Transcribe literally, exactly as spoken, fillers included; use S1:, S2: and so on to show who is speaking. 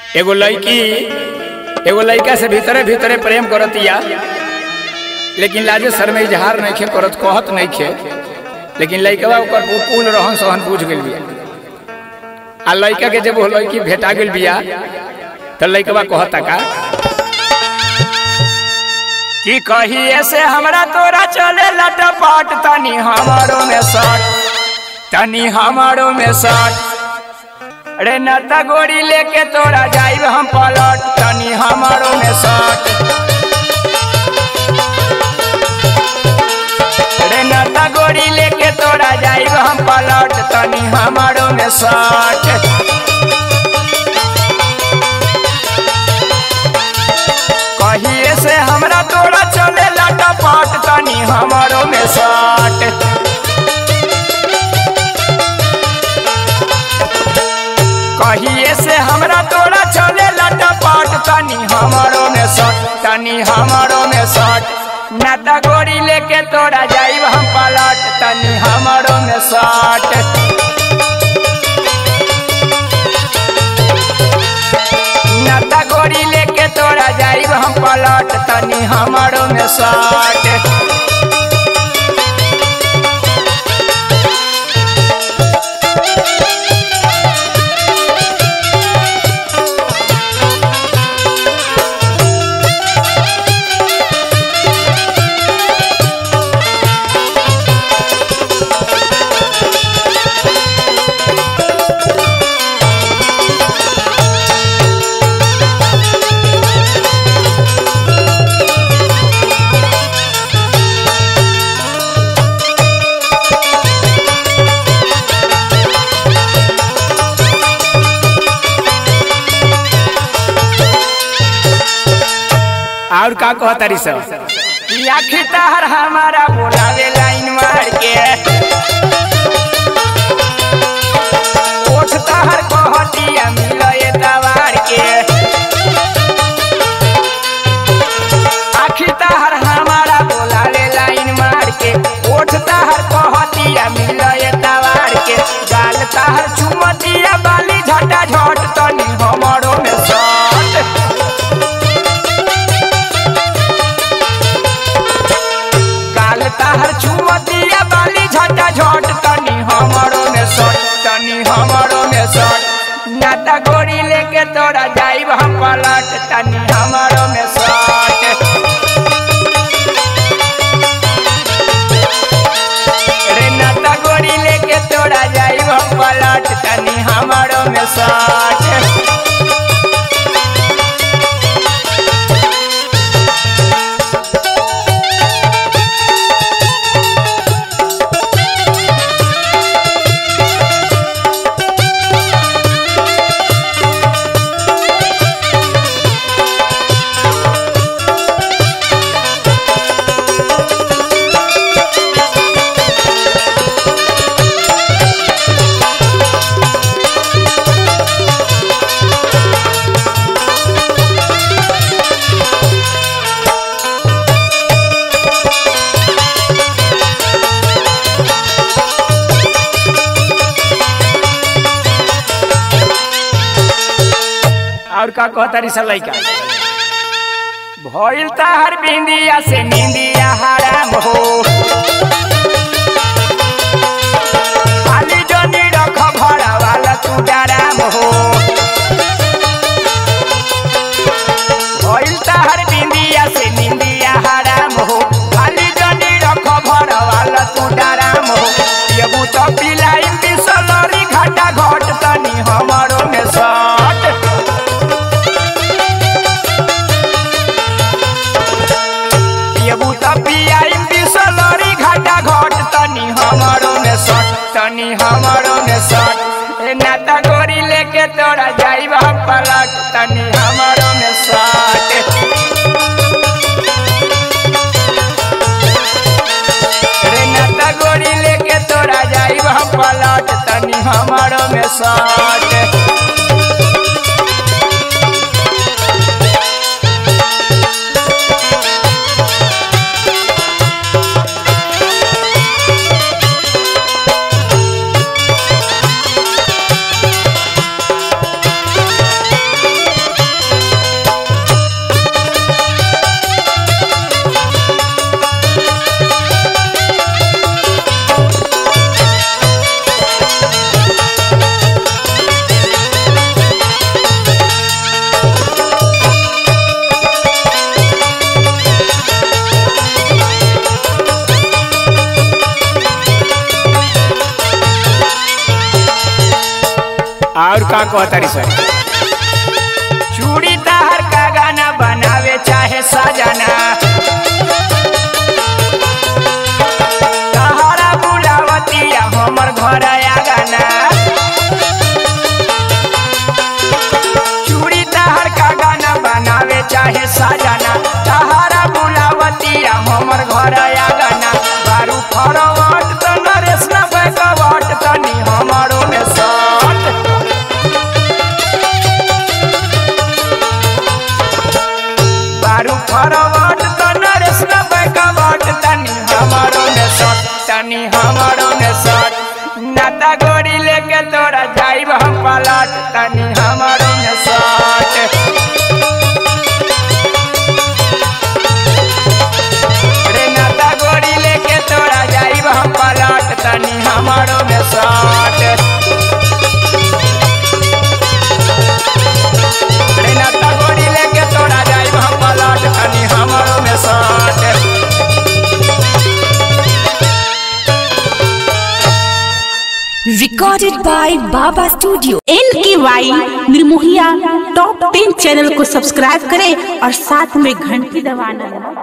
S1: एगो लड़की एगो लड़का से भीतरे भीतरे प्रेम करतिया, लेकिन लाजे शर्म इजहार नहीं खे करत, कहत नहीं खे। लेकिन लड़कवा ओकर पूर्ण रहन सहन बुझ गइल बिया। आ लड़का के जब वो लड़की भेटा गइल बिया तो लड़कवा कहता का कि कहिए से हमरा तोरा चले लटपट, तनी हमारो में सट, तनी हमारो में सट। रे नता गोरी लेके तोरा जाइब हम पलट, तनी हमारो में सट। रे नता गोरी लेके तोरा जाइब हम पलट, तनी हमारो में सट। कहिए से हमरा तोरा चले लटपट, तनी हमारो में सट। कहिए से हमरा तोरा चले लटपट, तनी हमारो में सट, तनी हमारो में सट। नाता गोरी लेके तोरा जाइब हम पलट, तनी हमारो में सट। नाता गोरी लेके तोरा जाइब हम पलट, तनी हमारो में सट। और का कहतारी सब आखिर तहर हमारा बोलावे लाइन मार के, ओठ तहर कहतिया मिलए तवार के। आखिर तहर हमारा बोलावे लाइन मार के, ओठ तहर कहतिया मिलए तवार के। गाल तहर चुमतिया बाली झटा झट, तनी हमारो में सट। तहर चुमतिया बाली झटा झट, तनी हमारो में सट, तनी हमारो में सट। नाता गोरी लेके तोरा जाइब हम पलट, तनी हमारो में सट। रे नाता गोरी लेके तोरा जाइब हम पलट, तनी हमारो में सट। और का कहतारी सा लइका भइल तहर बिंदिया से निंदिया हराम हो, खाली जनी रख भरा वाला तू डराम हो। भइल तहर बिंदिया से निंदिया हराम हो, खाली जनी रख भरा वाला तू डराम हो। येबू तो पिलाई बिसलरी घाटा घट, तनी हमारो में सट। हमारो में सट, तनी हमारो में सट। ए नाता गोरी लेके तोरा जाइब हम पलट, तनी हमारो में सट। रे नाता गोरी लेके तोरा जाइब हम पलट, तनी हमारो में सट। और का कहतारी सर चूड़ी तार का गाना बनावे चाहे सजना तहरा बुलावतिया हमर घर आगाना चूड़ी तार का गाना बनावे चाहे सजना तहरा बुलावतिया हमर घर आगाना बारू फरवट त नरेश न बैकवट तनी हमरो में सट बारू फरवट त नरेश न बैकवट तनी हमरो में सट तनी हमरो में सट नाता गोरी लेके तोरा जाइब हम पलट तनी हमरो में सट हम पलट तनी हमारो में साट रे नाता गोरी लेके तोरा जाइब हम पलट तनी हमारो में साट
S2: recorded by Baba studio. N K Y Nirmohiya top ten channel को सब्सक्राइब करें और साथ में घंटी दबाना।